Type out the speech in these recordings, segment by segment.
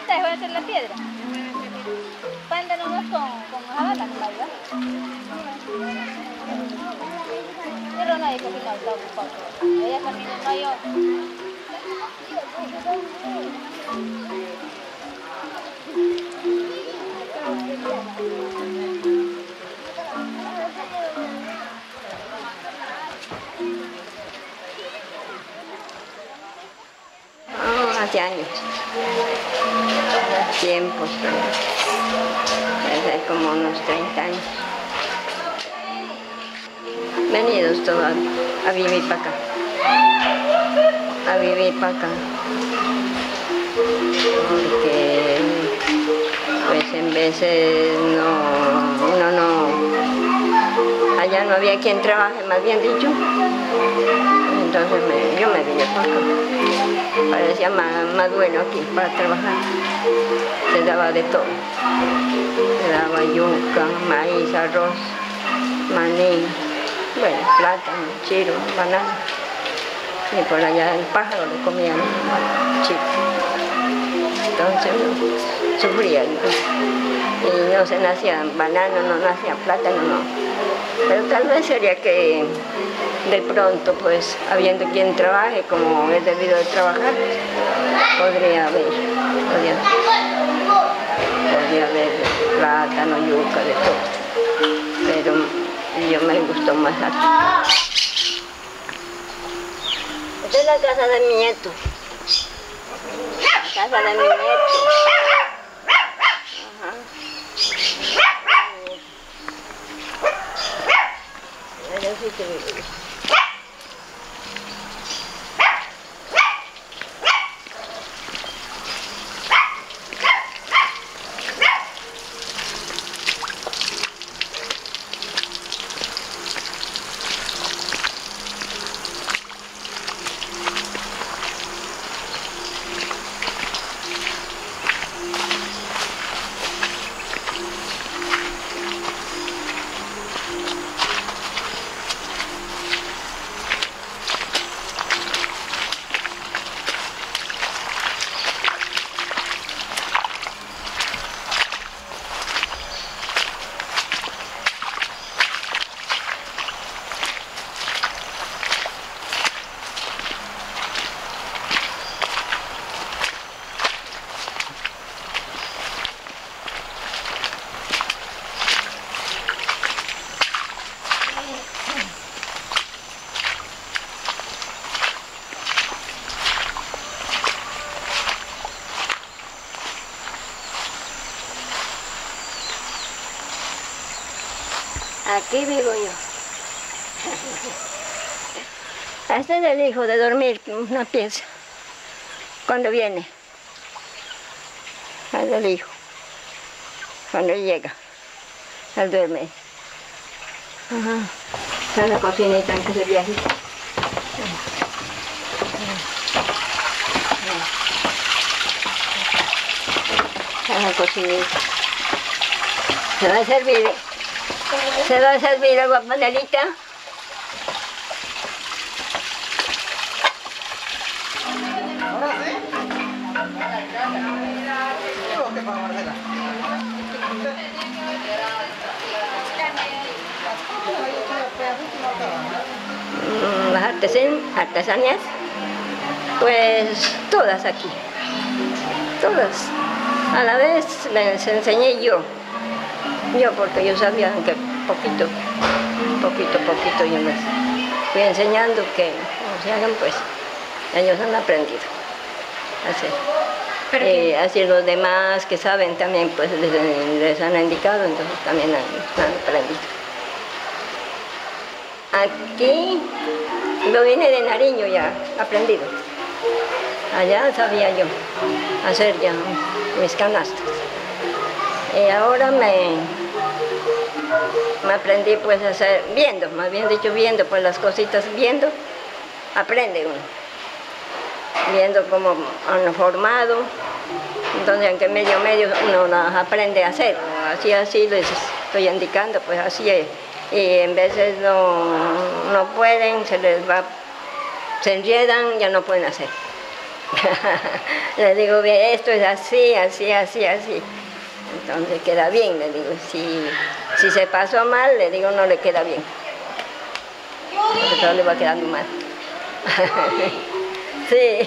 esta es, voy a hacer la piedra. Pándanos con hojalata, ¿verdad? Pero nadie que está ocupado. Ella también es mayor. Hace años, tiempos, hace como unos 30 años. Venidos todos a vivir para acá, porque pues en veces uno no, allá no había quien trabaje, más bien dicho. Entonces yo me vine para acá. Parecía más bueno aquí para trabajar. Se daba de todo. Se daba yuca, maíz, arroz, maní, bueno, plátano, chiro, banana. Y por allá el pájaro le comían chiro. Entonces uno sufría. Y no se nacía banano, no nacía plátano, no. Pero tal vez sería que de pronto, pues, habiendo quien trabaje, como es debido de trabajar, podría haber plátano, yuca, de todo. Pero yo me gustó más aquí. Esta es la casa de mi nieto. La casa de mi nieto. Ajá. Yo sí que vivo. Aquí vivo yo. Este es el hijo de dormir una pieza. Cuando viene. Es el hijo. Cuando llega. Él duerme. Ajá. Está la cocinita antes de viaje. Está la cocinita. Se va a servir. Se va a servir agua panelita. Las artesanías, pues todas aquí, todas. A la vez les enseñé yo porque yo sabía que poquito yo les fui enseñando que como se hagan, pues ellos han aprendido a hacer. Así los demás que saben también pues les han indicado, entonces también han aprendido. Aquí lo vine de Nariño ya, aprendido. Allá sabía yo hacer ya mis canastas. Y ahora me aprendí pues a hacer, viendo, más bien dicho viendo, pues las cositas viendo, aprende uno. Viendo cómo han formado, entonces aunque medio uno las aprende a hacer. Así les estoy indicando, pues así es. Y en veces no pueden, se enredan, ya no pueden hacer. Le digo, bien, esto es así, así, así, así. Entonces queda bien, le digo. Si se pasó mal, le digo, no le queda bien. Porque todo le va quedando mal. Sí.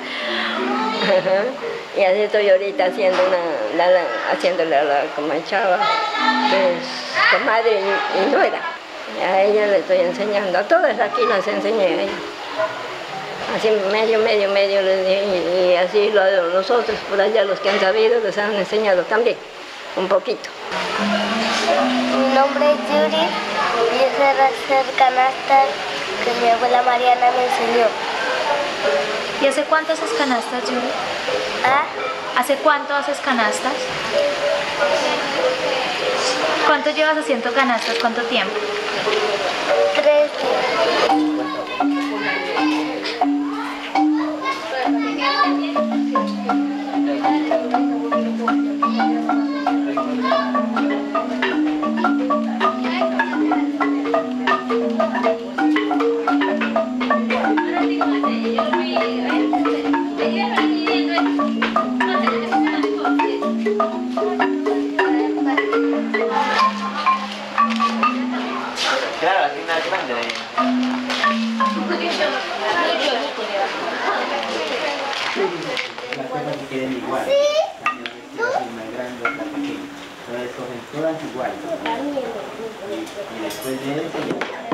Y así estoy ahorita haciendo haciéndole a la comachava, que es comadre y nuera. A ella le estoy enseñando, a todas aquí las enseñé a ella. Así medio les dije, y así nosotros por allá, los que han sabido, les han enseñado también, un poquito. Mi nombre es Yuri y yo sé hacer canastas que mi abuela Mariana me enseñó. ¿Y hace cuánto haces canastas, Yuri? ¿Ah? ¿Hace cuánto haces canastas? ¿Cuánto llevas haciendo canastas? ¿Cuánto tiempo? 3. Claro, así más grande. Las cosas que queden igual. Más grande o más pequeña. Entonces cogen todas iguales. Y después de eso ya.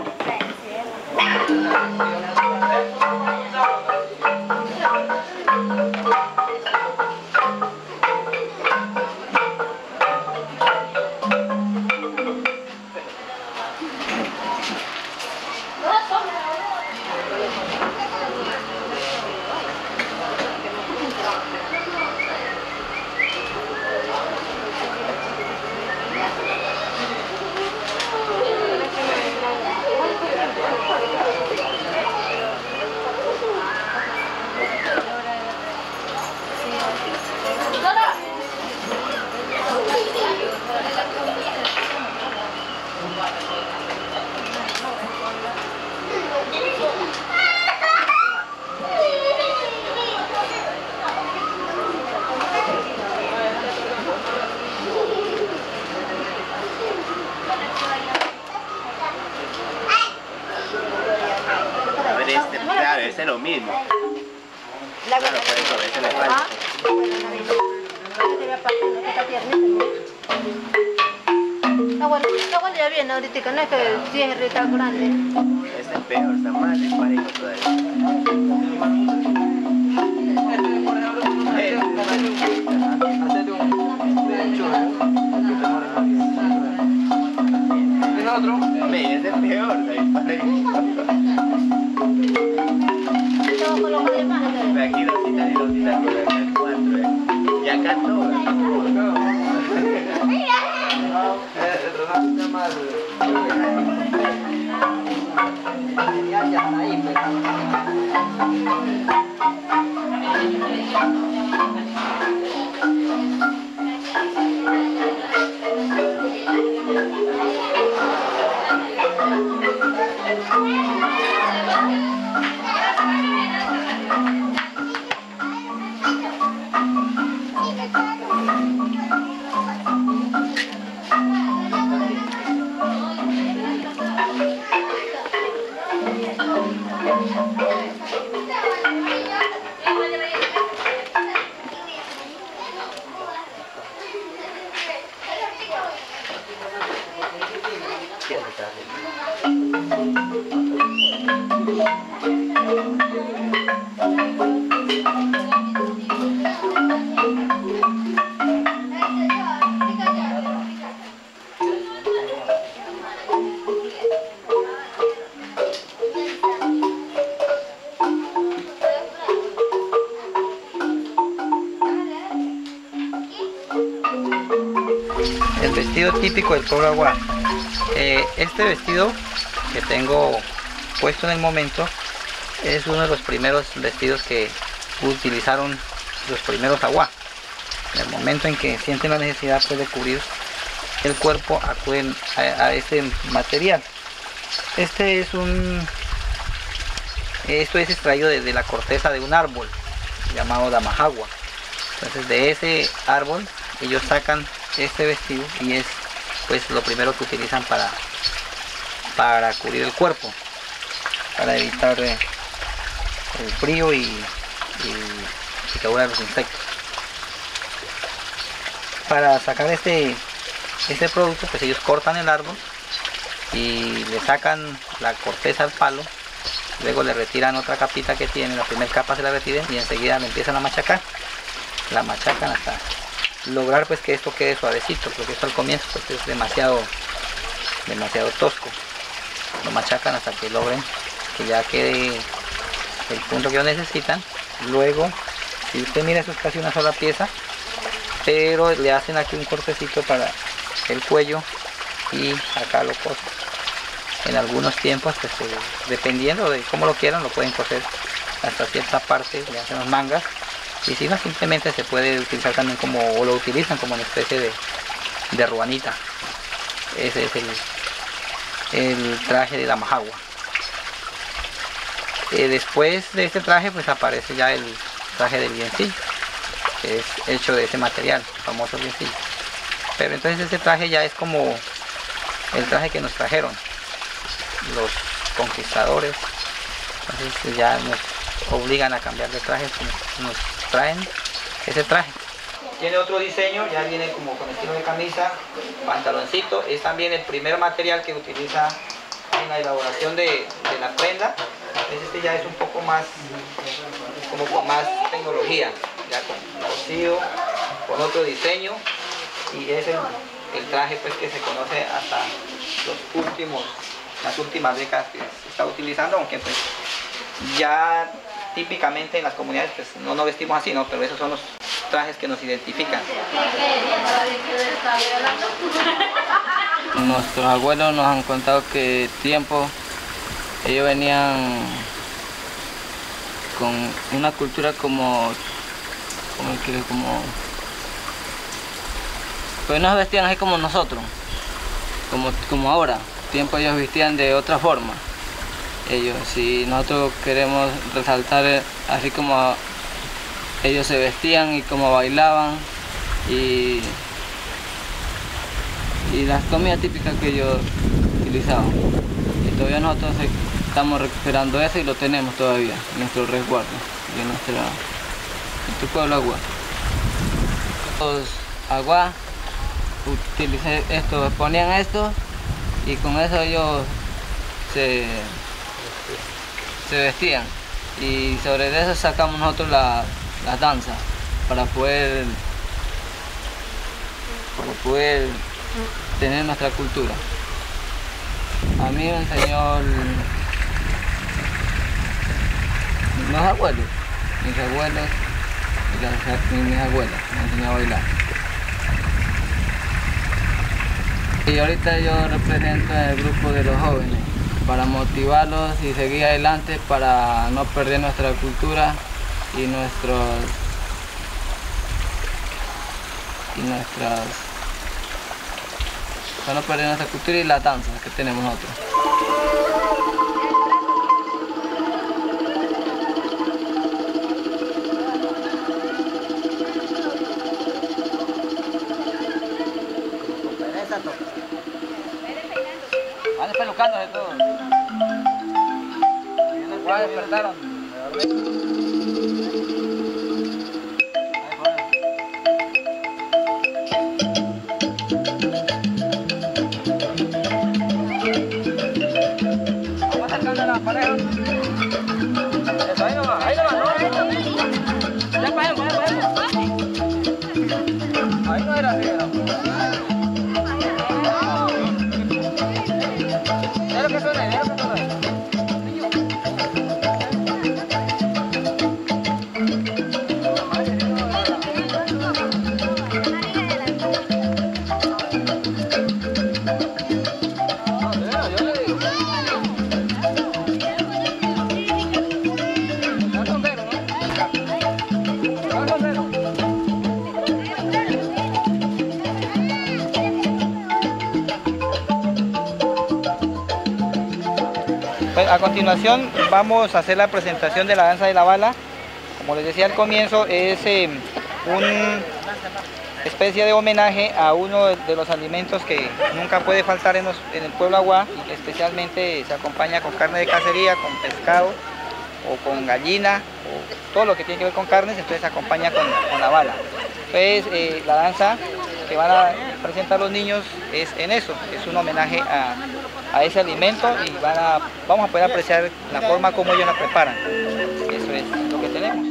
Claro, ese es lo mismo. Claro, por eso, a veces le falta. Está bueno, ya viene ahorita, no es que si es tan grande. Este es peor, está más desparejo todavía. Ve, ese es peor, está desparejo. Ve aquí dositas y dositas, por acá 4, y acá todas. El vestido típico del pueblo aguá. Este vestido que tengo puesto en el momento es uno de los primeros vestidos que utilizaron los primeros aguá. En el momento en que sienten la necesidad de cubrir el cuerpo, acuden a este material. Esto es extraído de la corteza de un árbol. llamado damajagua. Entonces de ese árbol ellos sacan este vestido y es pues lo primero que utilizan para cubrir el cuerpo, para evitar el frío y picadura de los insectos. Para sacar este producto, pues ellos cortan el árbol y le sacan la corteza al palo, luego le retiran otra capita que tiene, la primera capa se la retiran y enseguida le empiezan a machacar. La machacan hasta lograr pues que esto quede suavecito, porque esto al comienzo pues es demasiado tosco. Lo machacan hasta que logren que ya quede el punto que ellos necesitan. Luego, si usted mira, eso es casi una sola pieza, pero le hacen aquí un cortecito para el cuello y acá lo cosen. En algunos tiempos, pues, dependiendo de cómo lo quieran, lo pueden coser hasta cierta parte, le hacen las mangas, y si no, simplemente se puede utilizar también como, o lo utilizan como una especie de ruanita. Ese es el traje de damajagua. Después de este traje pues aparece ya el traje del liencillo, que es hecho de ese material, el famoso liencillo. Pero entonces este traje ya es como el traje que nos trajeron los conquistadores. Entonces ya nos obligan a cambiar de traje, nos traen ese traje. Tiene otro diseño, ya viene como con estilo de camisa, pantaloncito. Es también el primer material que utiliza en la elaboración de la prenda. Este ya es un poco más, como con más tecnología, ya con cosido, con otro diseño, y es el traje pues que se conoce hasta las últimas décadas que se está utilizando, aunque pues ya típicamente en las comunidades pues no nos vestimos así, ¿no? Pero esos son los trajes que nos identifican. Nuestros abuelos nos han contado que tiempo ellos venían con una cultura pues no se vestían así como nosotros, como ahora. Tiempo ellos vestían de otra forma. Ellos, si nosotros queremos resaltar así como ellos se vestían y como bailaban y las comidas típicas que ellos utilizaban. Y todavía nosotros estamos recuperando eso y lo tenemos todavía en nuestro resguardo de nuestro pueblo Agua. Los Agua ponían esto y con eso ellos se vestían, y sobre eso sacamos nosotros las danzas para poder tener nuestra cultura. A mí me enseñó los abuelos, mis abuelos y mis abuelas me enseñó a bailar. Y ahorita yo represento el grupo de los jóvenes para motivarlos y seguir adelante, para no perder nuestra cultura y para no perder nuestra cultura y las danzas que tenemos nosotros. Van despelucándose todos. Ya despertaron. Vamos acercando a la pareja. Eso, ahí nomás, no. Ya para él. Ahí no era así, ¿no? A continuación vamos a hacer la presentación de la danza de la bala. Como les decía al comienzo, es una especie de homenaje a uno de los alimentos que nunca puede faltar en el pueblo Aguá, y que especialmente se acompaña con carne de cacería, con pescado o con gallina, o todo lo que tiene que ver con carnes, entonces se acompaña con la bala. Entonces la danza que van a presentar los niños es en eso, es un homenaje a ese alimento, y vamos a poder apreciar la forma como ellos la preparan. Eso es lo que tenemos.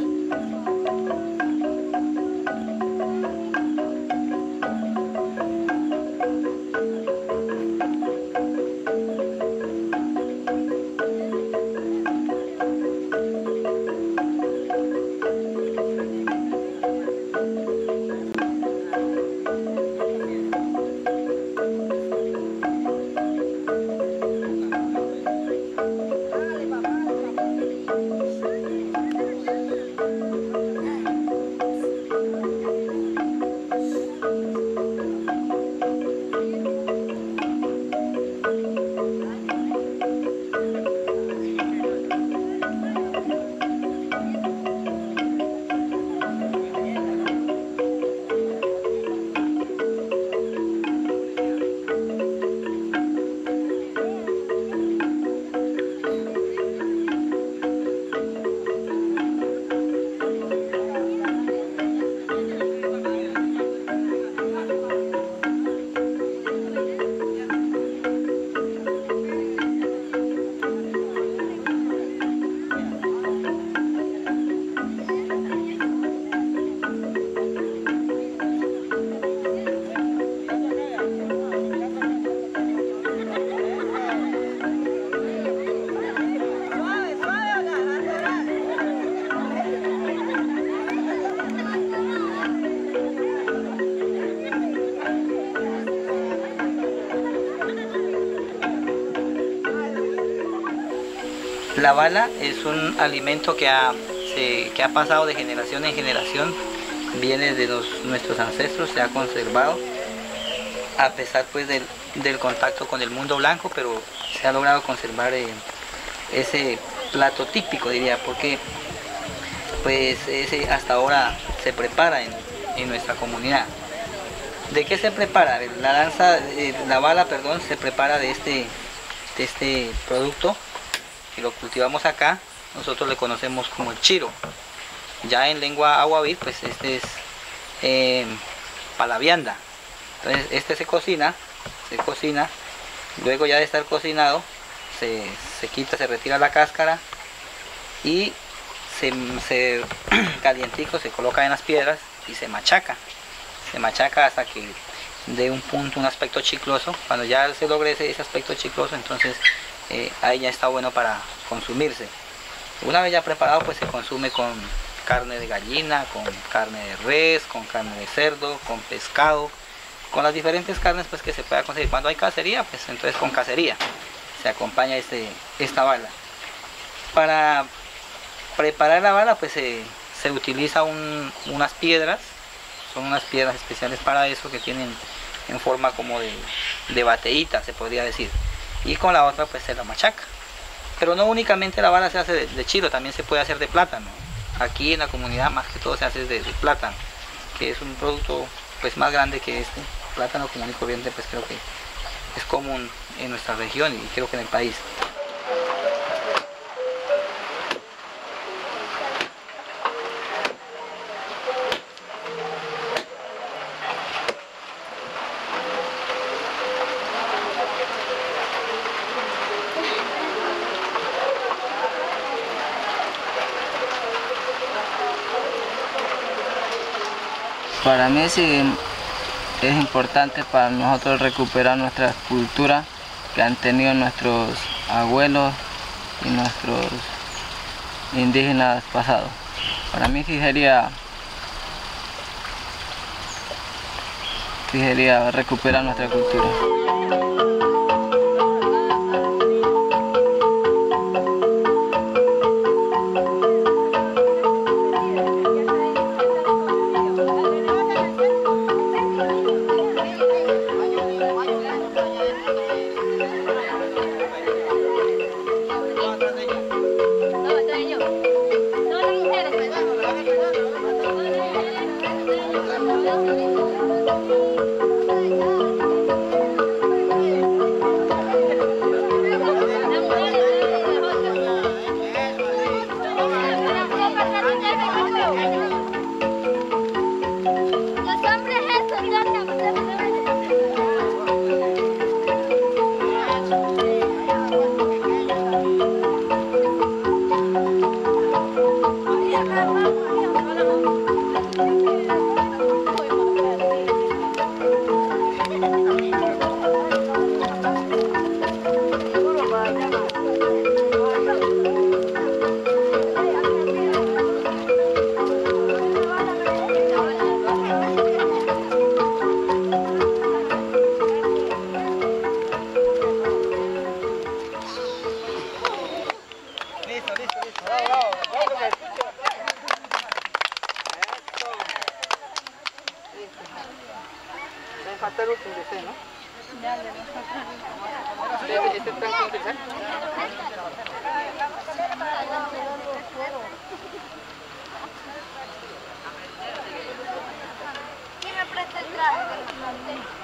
La bala es un alimento que ha pasado de generación en generación, viene de nuestros ancestros, se ha conservado a pesar pues del contacto con el mundo blanco, pero se ha logrado conservar ese plato típico, diría, porque pues ese hasta ahora se prepara en nuestra comunidad. ¿De qué se prepara? La bala, perdón, se prepara de este producto, que lo cultivamos acá, nosotros le conocemos como el chiro. Ya en lengua aguavir, pues este es palavianda. Entonces este se cocina, luego ya de estar cocinado, se quita, se retira la cáscara y se calientico, se coloca en las piedras y se machaca hasta que dé un aspecto chicloso. Cuando ya se logre ese aspecto chicloso, entonces ahí ya está bueno para consumirse. Una vez ya preparado, pues se consume con carne de gallina, con carne de res, con carne de cerdo, con pescado, con las diferentes carnes pues que se pueda conseguir. Cuando hay cacería, pues entonces con cacería se acompaña esta bala. Para preparar la bala, pues se utiliza unas piedras, son unas piedras especiales para eso, que tienen en forma como de bateíta, se podría decir, y con la otra pues se la machaca. Pero no únicamente la bala se hace de chilo, también se puede hacer de plátano. Aquí en la comunidad más que todo se hace de plátano, que es un producto pues más grande que este. Plátano común y corriente pues creo que es común en nuestra región y creo que en el país. Para mí sí es importante para nosotros recuperar nuestra cultura que han tenido nuestros abuelos y nuestros indígenas pasados. Para mí sí sería recuperar nuestra cultura. Me falta el último de ese, ¿no? ¿Este tranco empezar? ¿Quién me presta el traje?